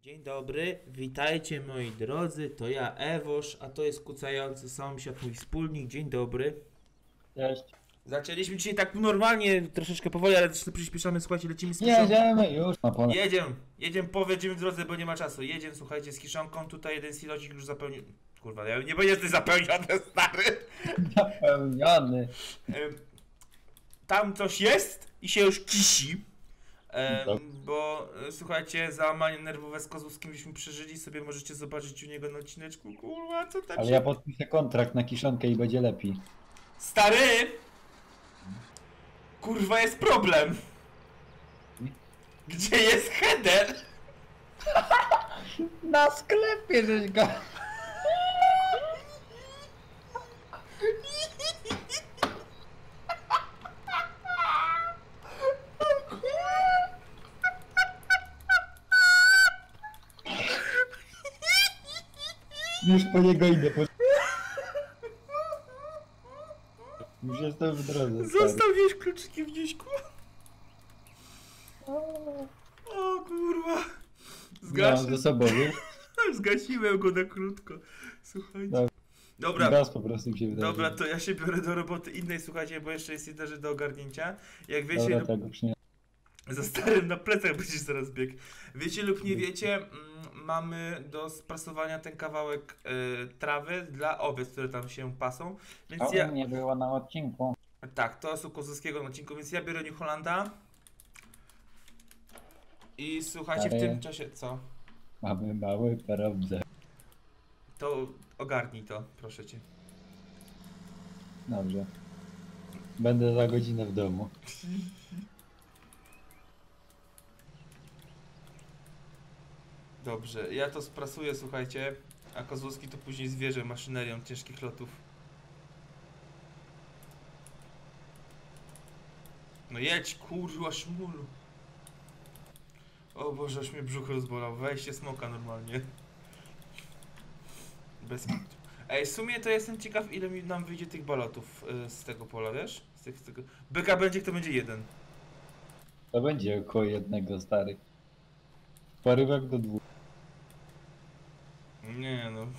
Dzień dobry, witajcie moi drodzy, to ja Ewosz, a to jest kucający sąsiad, mój wspólnik. Dzień dobry. Cześć. Zaczęliśmy dzisiaj tak normalnie, troszeczkę powoli, ale też przyspieszamy, słuchajcie, lecimy z kiszonką. Jedziemy już na pole. Jedziemy, powiedziemy w drodze, bo nie ma czasu. Jedziemy, słuchajcie, z kiszonką, tutaj jeden silosik już zapełnił. Kurwa, ja nie będzie zapełniony, stary. Zapełniony. Tam coś jest i się już kisi. No. Bo słuchajcie, załamanie nerwowe z Kozłowskim żeśmy przeżyli, sobie możecie zobaczyć u niego na odcineczku. Kurwa, co tam Ale się... ja podpiszę kontrakt na kiszonkę i będzie lepiej. Stary! Kurwa, jest problem! Gdzie jest header? Na sklepie żeś go... Już po niego idę. Już jestem w drodze. Zostawiłeś kluczyki w Nieśku? O kurwa. Mam ze sobą, wiesz? Zgasiłem go na krótko. Słuchajcie. Dobra. Dobra. Raz po prostu mi się wydaje. Dobra, to ja się biorę do roboty innej, słuchajcie, bo jeszcze jest jedna rzecz do ogarnięcia. Jak wiecie, Dobra, tak, już nie. za starym na plecach będziesz zaraz biegł. Wiecie lub nie wiecie, mamy do sprasowania ten kawałek trawy dla owiec, które tam się pasą. Więc O, ja... nie było na odcinku. Tak, to jest u Kozłowskiego na odcinku, więc ja biorę New Hollanda. I słuchajcie, w tym czasie... Co? Mamy mały parobce. To ogarnij to, proszę cię. Dobrze. Będę za godzinę w domu. Dobrze, ja to sprasuję, słuchajcie, a Kozłowski to później zwierzę maszynerią ciężkich lotów. No jedź, kurwa szmulu. O Boże, aż mnie brzuch rozbolał, weźcie smoka normalnie. Bez kitu. Ej, w sumie to jestem ciekaw, ile nam wyjdzie tych balotów z tego pola, wiesz? Z tego... Byka będzie, kto będzie jeden. To będzie około jednego, stary. Porywek do dwóch. Nie no.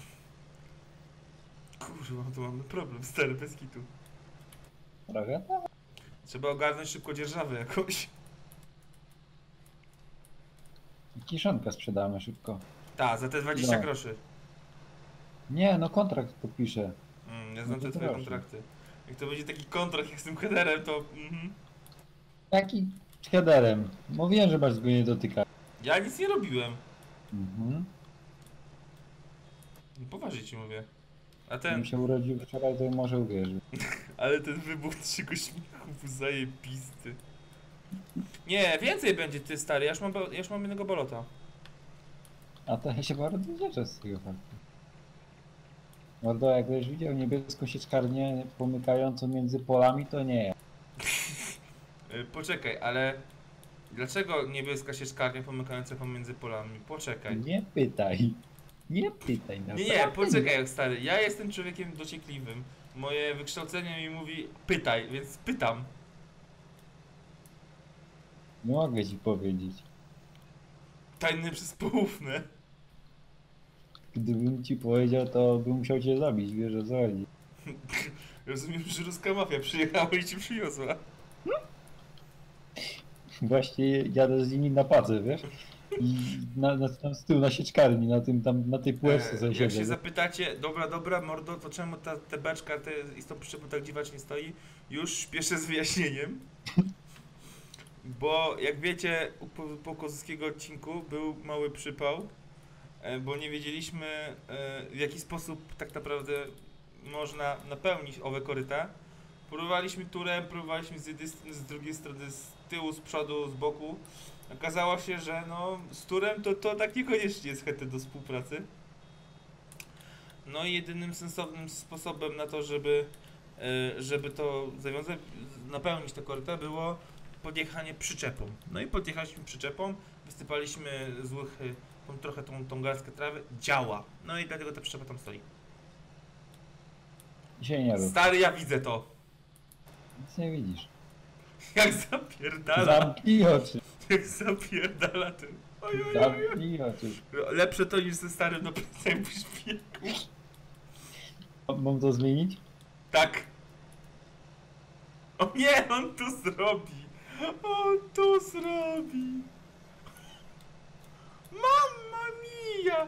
Kurwa, to mamy problem, stary, bez kitu. Trochę? Trzeba ogarnąć szybko dzierżawę jakąś. Kiszonkę sprzedamy szybko. Ta, za te 20 No. groszy. Nie, no kontrakt podpiszę. Ja znam No to te twoje proszę. kontrakty. Jak to będzie taki kontrakt jak z tym headerem, to... Jaki headerem? Mówiłem, że masz go nie dotykać. Ja nic nie robiłem. Mhm. No, poważnie ci mówię. A Ten ten... się urodził wczoraj, to może uwierzy. Ale ten wybuch naszego śmiechu był zajebisty. Nie, więcej będzie ty, stary. Ja już mam jednego bolota. A to ja się bardzo cieszę z tego faktu. Mordo, jak będziesz widział niebieską sieczkarnię pomykającą między polami, to nie. Poczekaj, ale... Dlaczego niebieska sieczkarnia pomykająca pomiędzy polami? Poczekaj. Nie pytaj. Nie pytaj. Nie, poczekaj, stary. Ja jestem człowiekiem dociekliwym. Moje wykształcenie mi mówi pytaj, więc pytam. Nie mogę ci powiedzieć. Tajne przez poufne. Gdybym ci powiedział, to bym musiał cię zabić, wiesz o co chodzi. Rozumiem, że ruska mafia przyjechała i ci przyniosła. Właśnie jadę z nimi na padzę, wiesz? I tam z tyłu na sieczkarni, na tym tam, na tej półeczce sobie Jak siedzę. się zapytacie, dobra, mordo, to czemu ta beczka i z tą przyczepą tak dziwacznie stoi? Już śpieszę z wyjaśnieniem. Bo jak wiecie, po Kozłowskiego odcinku był mały przypał, bo nie wiedzieliśmy w jaki sposób tak naprawdę można napełnić owe koryta. Próbowaliśmy turem, próbowaliśmy z drugiej strony, z tyłu, z przodu, z boku. Okazało się, że no z turem to tak niekoniecznie jest chętny do współpracy. No i jedynym sensownym sposobem na to, żeby to zawiązać, napełnić te koryta, było podjechanie przyczepą. No i podjechaliśmy przyczepą, wysypaliśmy z łychy trochę tą garstkę trawy. Działa. No i dlatego ta przyczepa tam stoi. Dzisiaj nie rób. Stary, ja widzę to. Nic nie widzisz. Jak zapierdala. Zamknij oczy. Jak zapierdala ten. Oj, oj, oj. Zamknij oczy. Lepsze to niż ze starym do plecem szpiegu. Mam to zmienić? Tak. O nie, on to zrobi. On to zrobi. Mamma mia.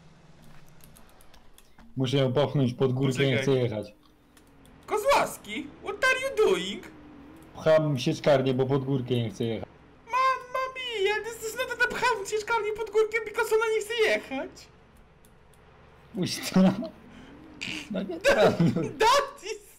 Muszę ją popchnąć pod górkę, nie Poczekaj. chcę jechać. Kozłowski, what are you doing? Pcham sieczkarnię, bo pod górkę nie chcę jechać. Mamma mia, this is not a pcham ciężkarnię pod górkę, because ona nie chce jechać. Puść to. No nie troluj. That is...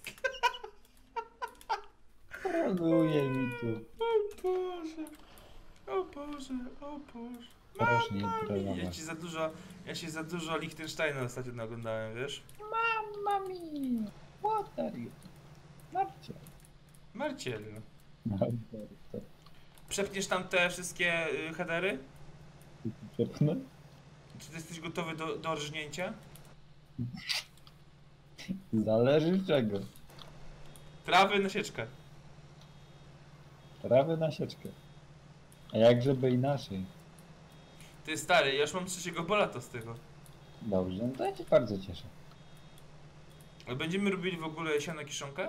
Troluje mi tu. O Boże. O Boże, o Boże. Proszę nie Mamma mia. trollować. Ja się za dużo Liechtensteina ostatnio naglądałem, wiesz? Mamma mia. What are you? Marcie. Marciel, Marcie. przepniesz tam te wszystkie headery? Przepnę? Czy ty jesteś gotowy do rżnięcia? Zależy czego. Trawy na sieczkę. Trawy na sieczkę. A jak żeby inaczej? Ty stary, ja już mam trzeciego bolata z tego. Dobrze, no to ja cię bardzo cieszę. Ale będziemy robili w ogóle siano kiszonkę?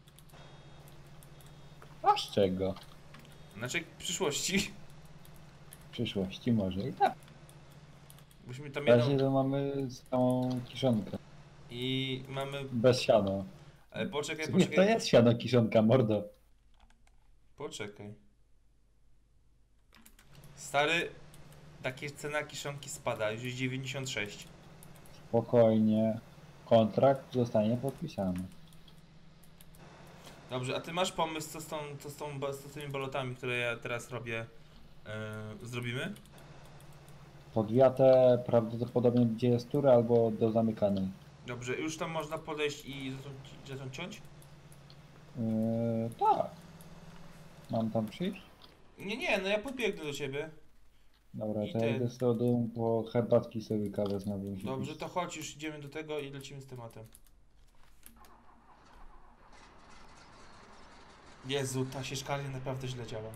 A z czego? Znaczy w przyszłości. W przyszłości może i tak. Byśmy tam W razie jedną... to mamy samą kiszonkę. I mamy... Bez siano. Ale poczekaj, Nie, to jest siano kiszonka, mordo. Poczekaj. Stary, takie cena kiszonki spada, już jest 96. Spokojnie. Kontrakt zostanie podpisany. Dobrze, a ty masz pomysł, co z tymi balotami, które ja teraz robię, zrobimy? Podwiatę prawdopodobnie gdzie jest tury albo do zamykanej. Dobrze, już tam można podejść i zacząć ciąć? Tak. Mam tam przyjść? Nie, no ja pobiegnę do ciebie. Dobra, I to ty. ja idę z tobą po herbatki sobie kawę znowu. Dobrze, to chodź, już idziemy do tego i lecimy z tematem. Jezu, ta sieczkarnia naprawdę źle działa.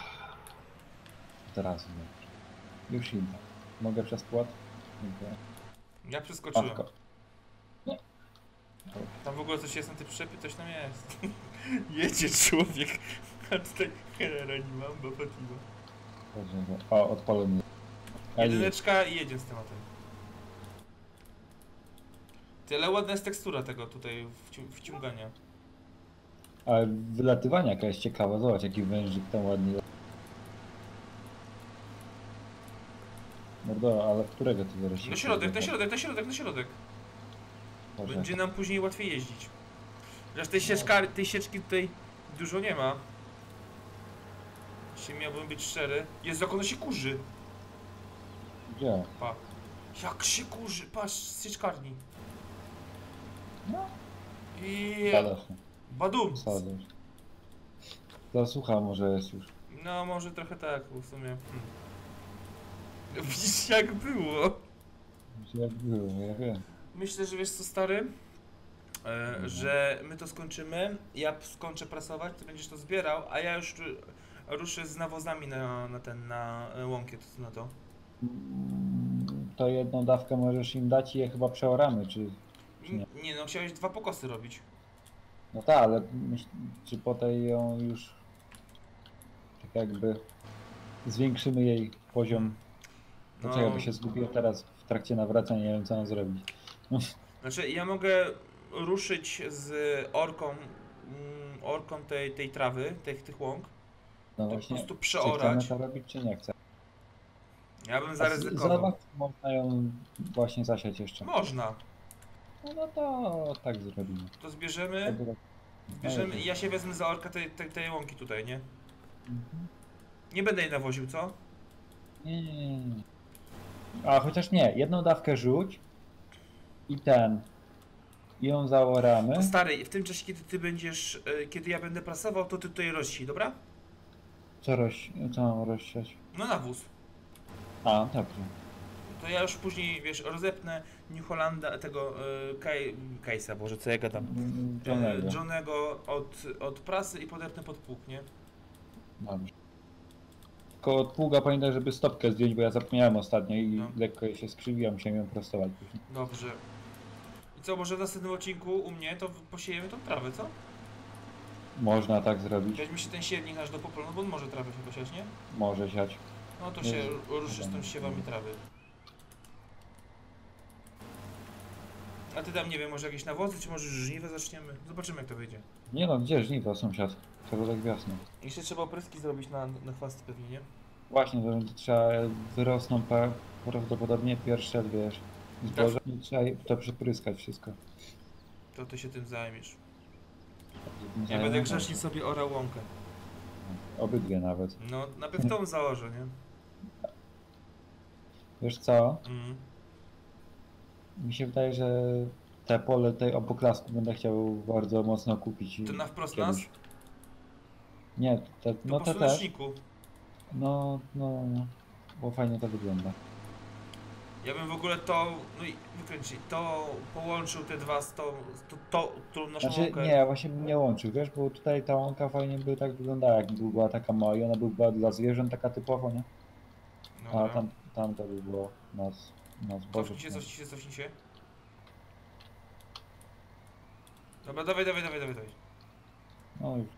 Teraz już idę. Mogę przez płot? Dziękuję. Ja przeskoczyłem. Awko. Nie. Tam w ogóle coś jest na tej przyczepie, coś tam jest. Jedzie człowiek, a tutaj Herrera nie mam, bo Fatima. O, odpalony. Jedyneczka i jedzie z tematem. Tyle ładna jest tekstura tego tutaj wciągania. Ale wylatywania jaka jest ciekawa. Zobacz jaki wężyk tam ładnie. Mordo, ale którego ty wyreszcie? Na środek, na środek, na środek, na środek. Boże. Będzie nam później łatwiej jeździć. Chociaż tej sieczki tutaj dużo nie ma. Jeśli miałbym być szczery. Jezu, jak ona się kurzy. Gdzie? Pa. Jak się kurzy, patrz, z sieczkarni. No. I... Sadasz. Badum. Sadasz. Zasłucha może jest już. No, może trochę tak, bo w sumie... Widzisz jak było. Jak było, ja wiem. Myślę, że wiesz co stary? Że my to skończymy, ja skończę prasować, ty będziesz to zbierał, a ja już ruszę z nawozami na łąkę, to co na to? To jedną dawkę możesz im dać i je chyba przeoramy, czy... Nie. Nie no, chciałeś 2 pokosy robić. No tak, ale czy po tej ją już... Tak jakby... Zwiększymy jej poziom. To No. co, jakby się zgubiłem teraz w trakcie nawracania, nie wiem co mam zrobić. Znaczy ja mogę ruszyć z orką tej trawy, tych łąk, No to po właśnie, prostu czy przeorać. chcemy to robić, czy nie chcemy? Ja bym A zaryzykował. zobacz, można ją właśnie zasiać jeszcze. Można. No to tak zrobimy. To zbierzemy i ja się wezmę za orkę tej łąki tutaj, nie? Mhm. Nie będę jej nawoził, co? Nie. A chociaż nie, jedną dawkę rzuć i i ją zaoramy. To stary, w tym czasie kiedy ty będziesz, kiedy ja będę prasował, to ty tutaj rozsij, dobra? Co mam rozsiać? No nawóz. A, dobrze. To ja już później, wiesz, rozepnę New Hollanda, tego Case'a, Boże, co ja gadam? Johnego od prasy i podepnę pod pług, nie? Dobrze. Tylko od pługa pamiętaj, żeby stopkę zdjąć, bo ja zapomniałem ostatnio i No. lekko jej się skrzywiła, musiałem ją prostować później. Dobrze. I co, może w następnym odcinku u mnie to posiejemy tą trawę, co? Można tak zrobić, Weźmy się ten siewnik nasz do popolu, no bo on może trawę się posiać, nie? może siać. No to Nie, się ruszy z tym nie. siewami trawy. A ty tam, nie wiem, może jakieś nawozy, czy może żniwę zaczniemy? Zobaczymy jak to wyjdzie. Nie no, gdzie żniwa sąsiad? Środek wiosny. Jeszcze trzeba opryski zrobić na chwasty pewnie, nie? Właśnie, to będzie trzeba wyrosną prawdopodobnie pierwsze, wiesz, zboże i trzeba to przepryskać wszystko. To ty się tym zajmiesz. Ja Zajmę będę się. grzecznie sobie orał łąkę. Obydwie nawet. No, najpierw tą założę, nie? Wiesz co? Mm. Mi się wydaje, że te pole tej obok lasku będę chciał bardzo mocno kupić. To na wprost kiedyś. nas? Nie, te, To no po te też. słoneczniku. No, bo fajnie to wygląda. Ja bym w ogóle to, no i wykręcić, to połączył te dwa z tą naszą Znaczy, łąkę. nie, ja właśnie bym nie łączył, wiesz, bo tutaj ta łąka fajnie by tak wyglądała, jak była taka mała i ona by była dla zwierząt taka typowo, nie? A Dobra. tam to by było na zboże. Cofnij się. Dobra, dawaj. No już.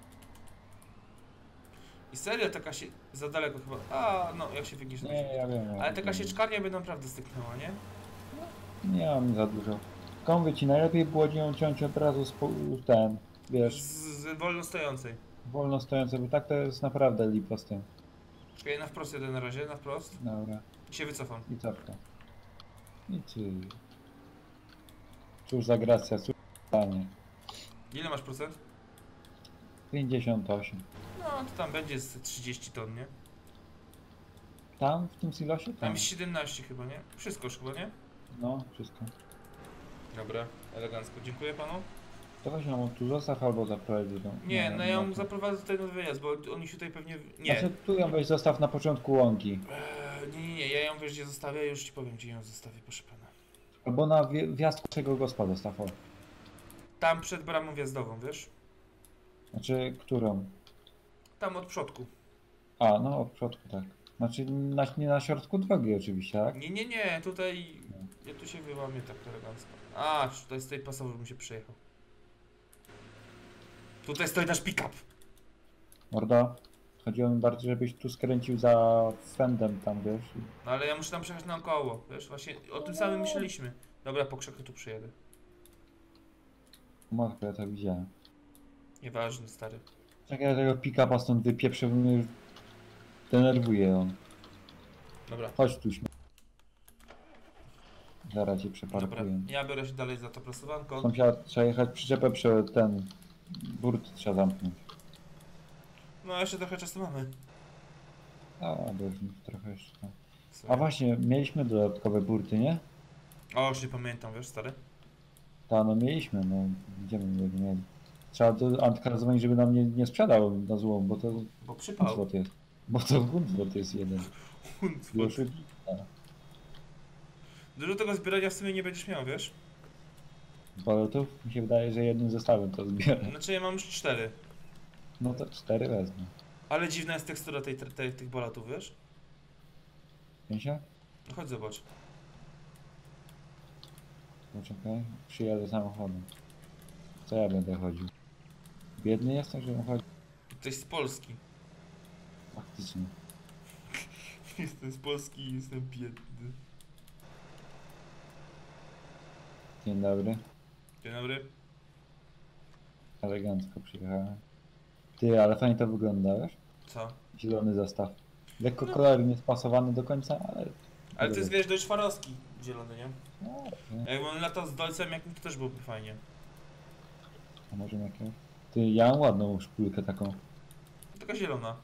I serio taka się, za daleko chyba, no jak się wygniesz. Nie, ja wiem. Ale taka sieczkarnia by naprawdę styknęła, nie? Nie mam za dużo. Tylko mówię ci, najlepiej było ją ciąć od razu ten, wiesz, Z wolno stojącej. wolno stojące, bo tak to jest naprawdę lipa z tym. Czekaj, na wprost jeden na razie, na wprost. Dobra, I się wycofam. i cofka. I ty. Cóż za gracja, cóż za stanie. Ile masz procent? 58. No, to tam będzie z 30 ton, nie? Tam, w tym silosie? Tam Tam. jest 17 chyba, nie? Wszystko już chyba, nie? No, wszystko. Dobra, elegancko. Dziękuję panu. To weź ją tu zostaw albo zaprowadź do domu. Nie, no ja ją zaprowadzę tutaj na wyjazd, bo oni się tutaj pewnie... Nie. Znaczy, tu ją weź zostaw na początku łąki. Nie, ja ją wiesz gdzie zostawię, już ci powiem gdzie ją zostawię, proszę pana. Albo na wjazd czego gospa zostaw. O. Tam przed bramą wjazdową, wiesz? Znaczy, którą? Tam od przodku. A, no od przodku, tak. Znaczy, nie na środku drogi oczywiście, tak? Nie, tutaj... Ja tu się wyłamię tak elegancko. A, tutaj z tej pasowej bym się przejechał. Tutaj stoi nasz pick-up. Mordo, chodziło mi bardziej, żebyś tu skręcił za fendem tam, wiesz. No ale ja muszę tam przejechać naokoło, wiesz? Właśnie o tym samym myśleliśmy. Dobra, po krzaku tu przyjedę. Matko, ja to widziałem. Nieważne, stary. Czekaj, ja tego pick-upa stąd wypieprzę, bo mnie już denerwuje on. Dobra. Chodź tu, zaraz cię Dobra, przeparkuję. ja biorę się dalej za to prasowanko. Sąsiad, trzeba jechać przyczepę ten burt trzeba zamknąć. No jeszcze trochę czasu mamy. A, bo już trochę jeszcze. No. W sumie. A właśnie, mieliśmy dodatkowe burty, nie? O, już nie pamiętam, wiesz, stary? Ta, no mieliśmy, no gdzie my nie mieli? Trzeba do Antka zadzwonić, żeby nam nie sprzedał na złom, bo to Bo przypał. Huncwot jest. Bo to Huncwot jest jeden. Już Dużo tego zbierania w sumie nie będziesz miał, wiesz? balotów mi się wydaje, że jednym zestawem to zbiorę. Znaczy ja mam już 4. No to 4 wezmę. Ale dziwna jest tekstura tych balatów, wiesz? Pięcia? No chodź zobacz. Poczekaj, przyjadę samochodem. Co ja będę chodził? Biedny jestem, żebym chodził? Ktoś z Polski. Faktycznie. Jestem z Polski i jestem biedny. Dzień dobry. Dzień dobry. Elegancko przyjechałem. Ty, ale fajnie to wygląda, wiesz? Co? Zielony zestaw. Lekko kolor nie spasowany do końca, ale... Ale to jest, wiesz, dość farowski zielony, nie? No, nie? Jakbym latał z dolcem jakimś, to też byłoby fajnie. A może jakiegoś? Ty, ja mam ładną szpulkę taką. Taka zielona.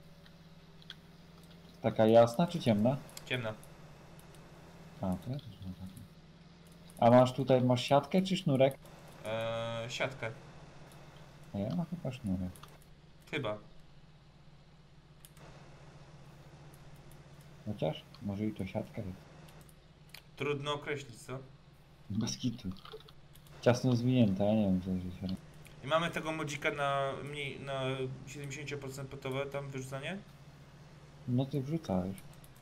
Taka jasna czy ciemna? Ciemna. A, to ja też mam taką. A masz tutaj, masz siatkę czy sznurek? Siatkę. A ja mam chyba sznurek. Chyba. Chociaż? Może i to siatka jest. Trudno określić, co? Bez kitu. Ciasno zwinięta, ja nie wiem co jest. I mamy tego modzika na 70% potowe tam wyrzucanie. No ty wrzucałeś.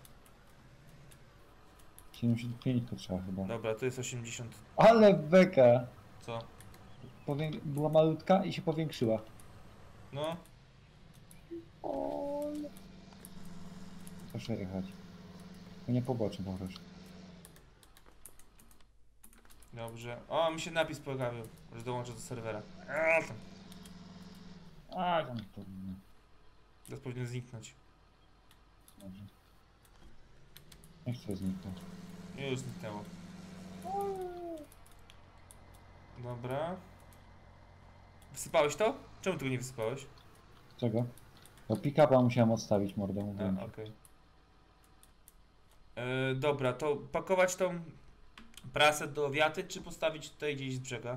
75 to trzeba chyba. Dobra, to jest 80. Ale beka! Co? Była malutka i się powiększyła. No, O. Proszę jechać. To nie poboczy po prostu. dobrze. O, mi się napis pojawił, że dołączę do serwera. Tam. A, tam to... Teraz powinien zniknąć. Dobrze. Nie chcę zniknąć. Już zniknęło. Dobra. Wysypałeś to? Czemu tego nie wysypałeś? Czego? To pick-upa musiałem odstawić, mordę, mówiłem. A, okej. Dobra, to pakować tą prasę do wiaty, czy postawić tutaj gdzieś z brzega?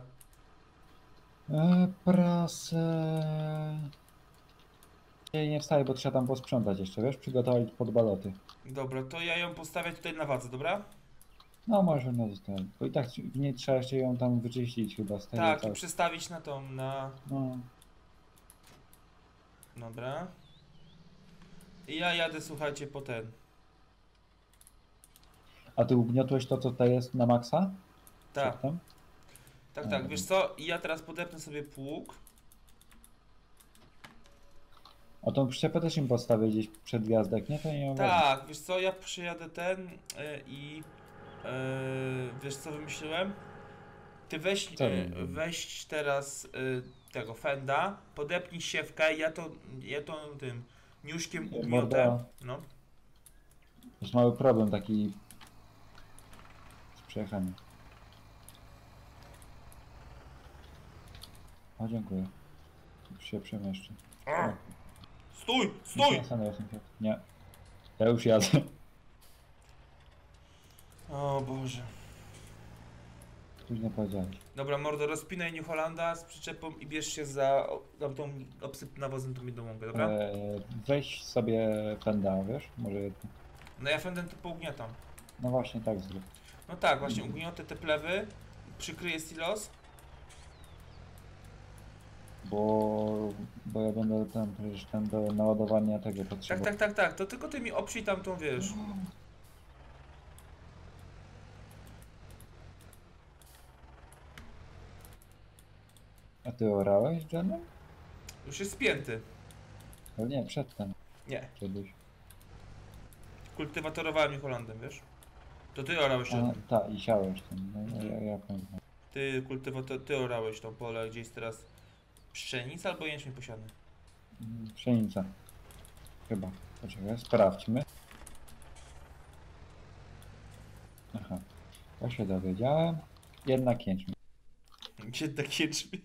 Prasę... Nie wstaję, bo trzeba tam posprzątać jeszcze, wiesz? Przygotować pod baloty. Dobra, to ja ją postawię tutaj na wadze, dobra? No może no zostawię. Bo i tak nie trzeba jeszcze ją tam wyczyścić chyba z tego. Tak, i przestawić na tą, na... No. Dobra. I ja jadę, słuchajcie, po ten. A ty ugniotłeś to, co tutaj jest na maksa? Tak, Przedtem? tak, wiesz co? I ja teraz podepnę sobie pług. A tą przyczepę też im postawię gdzieś przed gwiazdek, nie? To nie ma Tak, wiesz co? Ja przyjadę ten i... wiesz co wymyśliłem? Ty weź, Co robisz? weź teraz tego fenda, podepnij siewkę, ja to tym niuszkiem ugniotę. Morda. No. Jest mały problem taki z przejechaniem. O, dziękuję. Już się przemieszczę. A! Stój! Nie, Stój! nie. Ja już jadę. O Boże. Później powiedziałeś. Dobra, mordo, rozpinaj New Hollanda z przyczepą i bierz się za tą obsyp nawozem tą jedną łąkę, dobra? Weź sobie fenda, wiesz? Może... No ja fendem to pougniatam. No właśnie tak zrób. No tak, właśnie ugniotę te plewy, przykryję silos. Bo ja będę tam przecież tam do naładowania tego Tak, potrzebował. tak, to tylko ty mi oprzyj tamtą, wiesz. A ty orałeś, Jenny? Już jest spięty. No nie, przedtem. Nie, Kiedyś. kultywatorowałem New Hollandem, wiesz? To ty orałeś A, ten. tak, i siałeś tam. No, ja pamiętam. Ty orałeś tą pole, gdzie jest teraz pszenica albo jęczmień posiany. Pszenica. Chyba. Poczekaj, sprawdźmy. Aha. To się dowiedziałem. Jednak jęczmień. Gdzie tak jęczmień?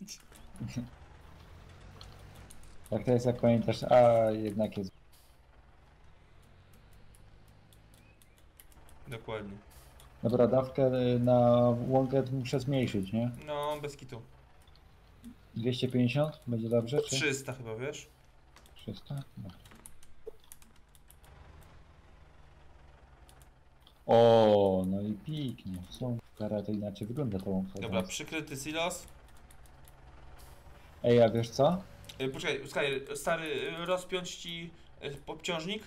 Tak to jest, jak pamiętasz, a jednak jest. Dokładnie. Dobra, dawkę na łąkę muszę zmniejszyć, nie? No, bez kitu. 250? Będzie dobrze, czy? 300 chyba, wiesz? 300? No. O, no i pięknie. Są teraz to inaczej wygląda to łąka. Dobra, przykryty silos. Ej, a wiesz co? Poczekaj, stary, rozpiąć ci obciążnik?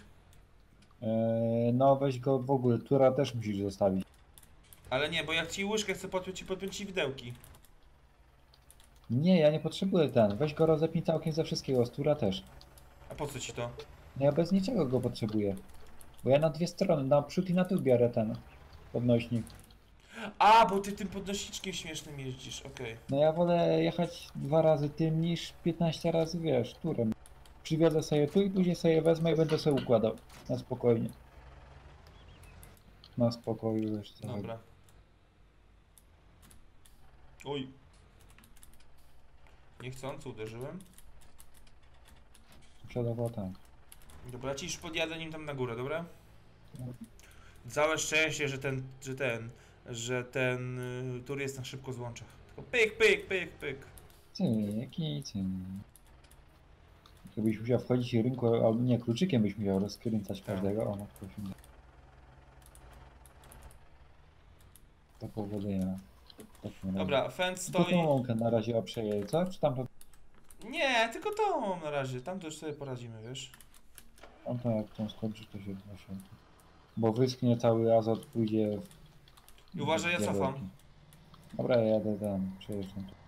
No weź go w ogóle, tura też musisz zostawić. Ale nie, bo jak ci łyżkę chcę podpiąć ci widełki. Nie, ja nie potrzebuję ten. Weź go rozepnij całkiem ze wszystkiego, z tura też. A po co ci to? No ja bez niczego go potrzebuję. Bo ja na dwie strony, na przód i na tył biorę ten podnośnik. A, bo ty tym podnośniczkiem śmiesznym jeździsz, okej. No ja wolę jechać 2 razy tym niż 15 razy, wiesz, turem. Przywiozę sobie tu i później sobie wezmę i będę sobie układał. Na spokojnie. Na spokoju jeszcze. Dobra. Oj. Niechcący uderzyłem. Przodowo tak. Dobra, ja ci już podjadę nim tam na górę, dobra? Całe szczęście, że ten tur jest na szybko złączach. Tylko pyk, pyk, pyk, pyk. Cyk i cyk. Gdybyś musiał wchodzić i rynku, albo nie, kluczykiem byś musiał rozkręcać każdego. O, no prosimy. To powodzenia. Dobra, fence To tą stoi. łąkę na razie przejedzie, co? Czy tam to... Nie, tylko tą na razie. Tam to już sobie poradzimy, wiesz? On to jak tą skończy, to się właśnie. Bo wyschnie cały azot, pójdzie I uważaj, ja diabełki. cofam. Dobra, ja jadę tam, przejeżdżam tu.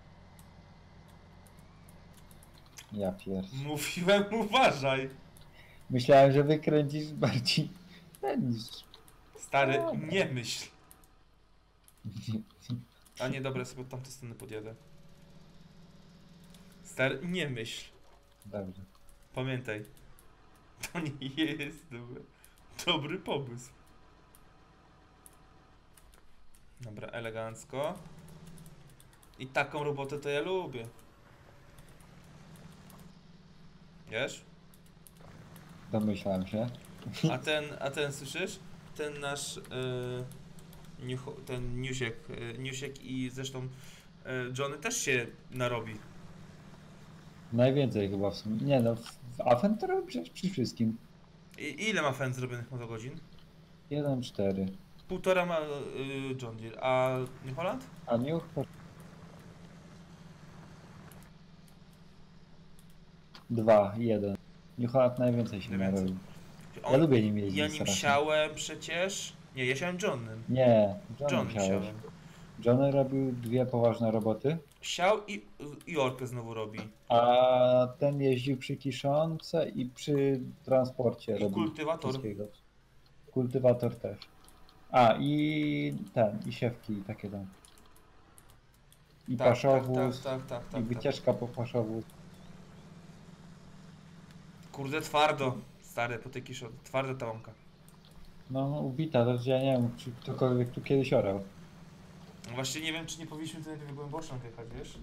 Ja pierd. Mówiłem, uważaj. Myślałem, że wykręcisz bardziej ten niż... Stary, Dobra. nie myśl. A nie, dobra, sobie od tamtej strony podjadę. Stary, nie myśl. Dobrze. Pamiętaj. To nie jest dobry pomysł. Dobra, elegancko. I taką robotę to ja lubię. Wiesz? Domyślałem się. A ten słyszysz? Ten nasz ten Newsiek i zresztą Johnny też się narobi. Najwięcej chyba w sumie. Nie no, w Afen to robi przecież przy wszystkim. Ile ma fan zrobionych motogodzin? 1,4. Półtora ma John Deere, a New Holland? A New 2, 1. New Holland najwięcej się Najwięcej. narobił. Ja On, lubię nim jeździć ja nim strasznie. siałem przecież. Nie, ja siałem Johnnym. Nie, John Johnny siałeś. siałem. Johnny robił dwie poważne roboty, Siał i orkę znowu robi. a ten jeździł przy kiszonce i przy transporcie I robił kultywator. wszystkiego. Kultywator też. A i siewki i takie tam. I paszowóz, i tak. wycieczka po paszowóz. Kurde, twardo. Stary, po tej kiszon. Twarda ta łąka. No ubita, to ja nie wiem, czy ktokolwiek tu kiedyś orał. No właśnie nie wiem, czy nie powinniśmy tu najpierw głęboszą jechać, wiesz?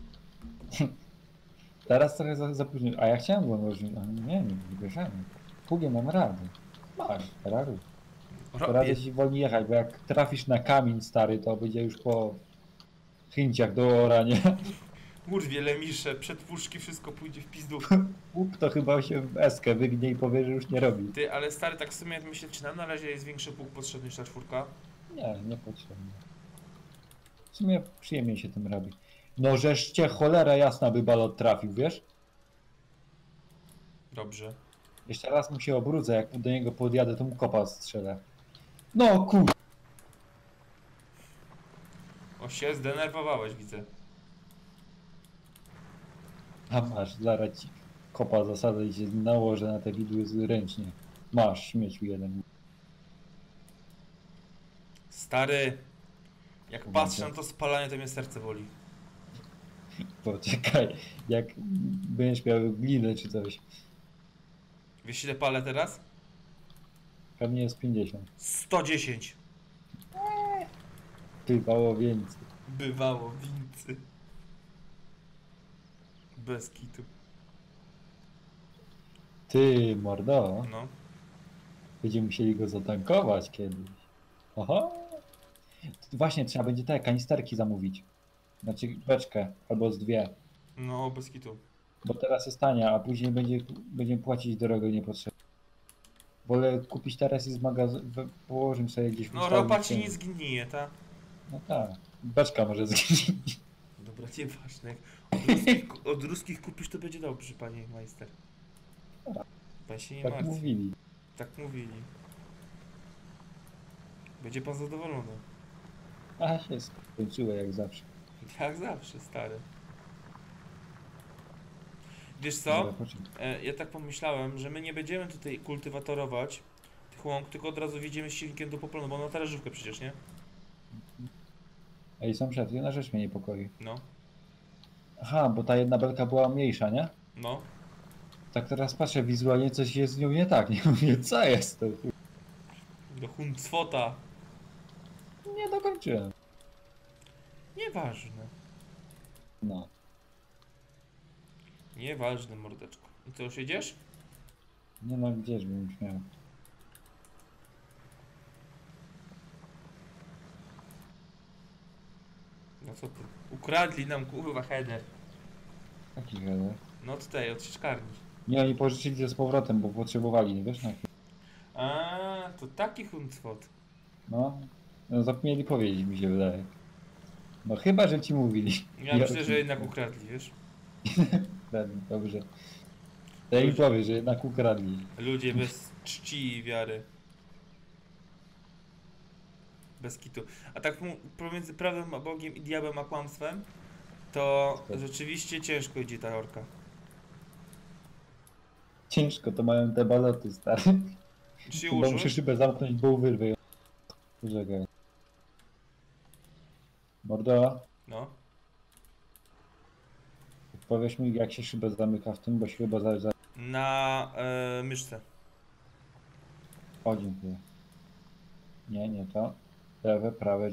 Teraz trochę za późno. A ja chciałem go może. Nie bierzemy. Pługiem mam radę. Masz, radę. To radzę Robię. ci wolniej jechać, bo jak trafisz na kamień stary, to będzie już po chynciach do orania. Urwie lemisze, przetwórzki, wszystko pójdzie w pizdu. Łup to chyba się w eskę wygnie i powie, że już nie robi. Ty, ale stary, tak w sumie myślę, czy nam na razie jest większy pług potrzebny niż ta czwórka? Nie potrzebne. W sumie przyjemnie się tym robi. No żeż cię cholera jasna by balot trafił, wiesz? Dobrze. Jeszcze raz mu się obrócę, jak do niego podjadę, to mu kopa strzelę. No kur... O, się zdenerwowałeś, widzę. A masz, zaraz ci kopa zasadzę i się nałożę na te widły ręcznie. Masz, śmieciu jeden. Stary, jak Dobra. patrzę na to spalanie, to mnie serce boli. Poczekaj, jak będziesz miał glinę czy coś. Wiesz ile palę teraz? Pewnie jest 50. 110. Bywało więcej. Bywało wincy. Bez kitu. Ty, mordo, No. będziemy musieli go zatankować kiedyś. Oho. Właśnie, trzeba będzie te kanisterki zamówić. Znaczy beczkę, albo z dwie. No, bez kitu. Bo teraz jest tania, a później będziemy płacić drogo niepotrzebnie. Wolę kupić teraz i z magazynu, położymy sobie gdzieś w No, ustawić ropa ci ten- nie zgnije, ta? No tak, beczka może zginąć. Dobra, nieważne. Jak od ruskich kupisz, to będzie dobrze, panie majster. Pan się nie Tak martwi. mówili. Tak mówili. Będzie pan zadowolony. A się skończyło jak zawsze. Jak zawsze, stary. Wiesz Dobra, co? poczekaj. Ja tak pomyślałem, że my nie będziemy tutaj kultywatorować tych łąk, tylko od razu wjedziemy z silnikiem do poplonu, bo na talerzówkę przecież, nie? Ej, sąsiad, jedna rzecz mnie niepokoi. No, Aha, bo ta jedna belka była mniejsza, nie? no. Tak teraz patrzę wizualnie, coś jest z nią nie tak. Nie mówię, co jest to? Do Huncwota. Nie dokończyłem. Nieważne. No. Nieważne, mordeczko. I co, już jedziesz? Nie no, gdzież bym już miał. No co ty? Ukradli nam kurwa header. Taki header. No tutaj, od sieczkarni. Nie, oni pożyczyli to z powrotem, bo potrzebowali, nie wiesz? Na chwilę. A, to taki Huncwot. No zapomnieli powiedzieć, mi się wydaje. No chyba, że ci mówili. Ja myślę, że jednak ukradli, wiesz? Dobrze. To im powie, że jednak ukradli. Ludzie bez czci i wiary. Bez kitu. A tak pomiędzy prawem a Bogiem i diabłem a kłamstwem, to rzeczywiście ciężko idzie ta orka. Ciężko to mają te baloty, stary. Czy się Chyba użył? muszę szybę zamknąć, bo wyrwę ją. Poczekaj. Mordo, No. powiesz mi jak się szybę zamyka w tym, bo się chyba za... Na myszce. O, dziękuję. Nie to. Lewe, prawe.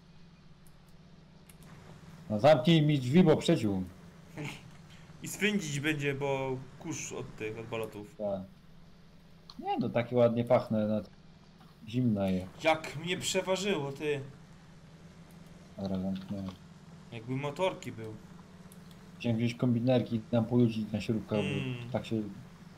No zamknij mi drzwi, bo przeciął. I swędzić będzie, bo kurz od tych, od balotów. Tak. Nie no, takie ładnie pachne. No, zimna je. Jak mnie przeważyło, ty. Dobra, zamknąłem. Jakby motorki był. Chciałem gdzieś kombinerki tam poludzić na śrubkę, Mm. bo tak się...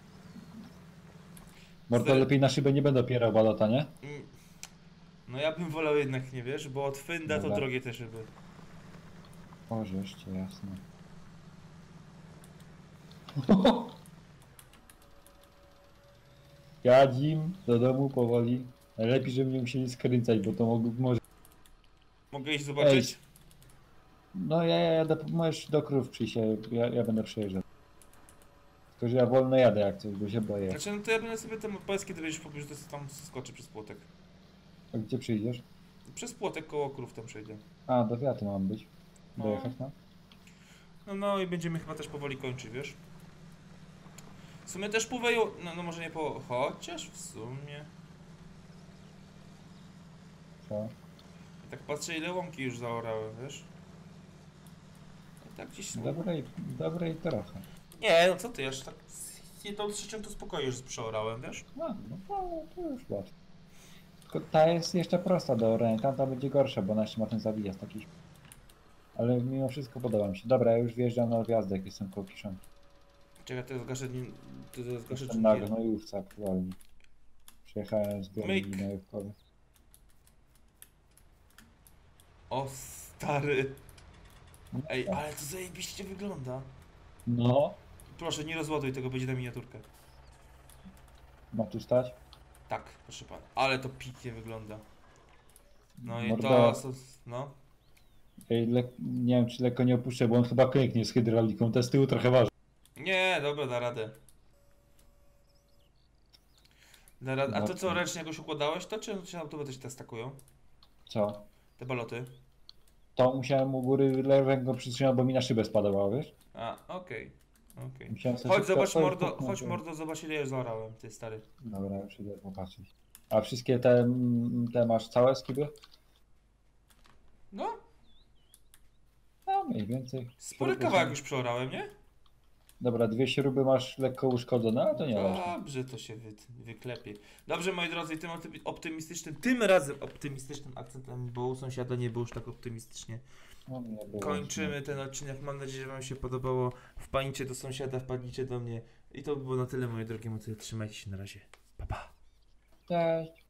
Mordo, Zde- lepiej na szybę nie będę opierał balota, nie? No ja bym wolał jednak, nie wiesz, bo od fynda to Dobra. drogie te szyby. Boże, jeszcze jasne. Jadzim do domu powoli. Lepiej, żeby nie musieli skręcać, bo to może... Mogę iść zobaczyć? No ja jadę, możesz do krów przyjść, ja będę przejeżdżał. Tylko, że ja wolno jadę jak coś, bo się boję. Znaczy, no to ja będę sobie tam, powiedz kiedy będziesz pobliżu, to tam skoczę przez płotek. A gdzie przyjdziesz? Przez płotek koło krów tam przejdę. A, do wiaty mam być. No. Dojechać, no? No i będziemy chyba też powoli kończyć, wiesz? W sumie też półweju, no może nie po... chociaż w sumie... Co? Tak patrzę ile łąki już zaorałem, wiesz? I tak gdzieś... Dobre i trochę. Nie, no co ty, aż tak z 1/3 to spokojnie już przeorałem, wiesz? No to już łatwo. Tylko ta jest jeszcze prosta do orania, tamta będzie gorsza, bo ona jeszcze ma ten zawijaz taki. Ale mimo wszystko podoba mi się. Dobra, ja już wjeżdżam na gwiazdę, jak jestem koło kiszonki. Czekaj, to zgaszę... To zgaszę Jestem na gnojówce aktualnie. Przyjechałem z Myk. białej gnojówkowej. O stary... Ej, ale to zajebiście wygląda. No, Proszę, nie rozładuj tego, będzie na miniaturkę. ma tu stać? Tak, proszę pana. Ale to pięknie wygląda. No i Morda. to... No. Ej, nie wiem, czy lekko nie opuszczę, bo on chyba klęknie z hydrauliką. Te z tyłu trochę ważne. Nie, dobra, da radę. Da radę. A to co, ręcznie jakoś układałeś to, czy automaty też tak stakują? Co? Te baloty? To musiałem u góry lewego przytrzymać, bo mi na szybę spadała, wiesz? A, okej. Okej. Musiałem sobie Chodź, szybko zobacz otworzyć, mordo, puknąć, chodź to- mordo, zobacz ile ja zaorałem, ty stary. Dobra, już idę popatrzeć. A wszystkie te masz całe skiby? No, No, mniej więcej. spory Śruby kawałek są- już przeorałem, nie? Dobra, 2 śruby masz lekko uszkodzone, ale to nie ważne. Dobrze, to się wyklepie. Dobrze, moi drodzy, i tym optymistycznym, tym razem optymistycznym akcentem, bo u sąsiada nie było już tak optymistycznie. No, nie było. Kończymy ten odcinek. Mam nadzieję, że wam się podobało. Wpadnijcie do sąsiada, wpadnijcie do mnie. I to by było na tyle, moi drogie mocy. Trzymajcie się na razie. Pa, pa. Cześć.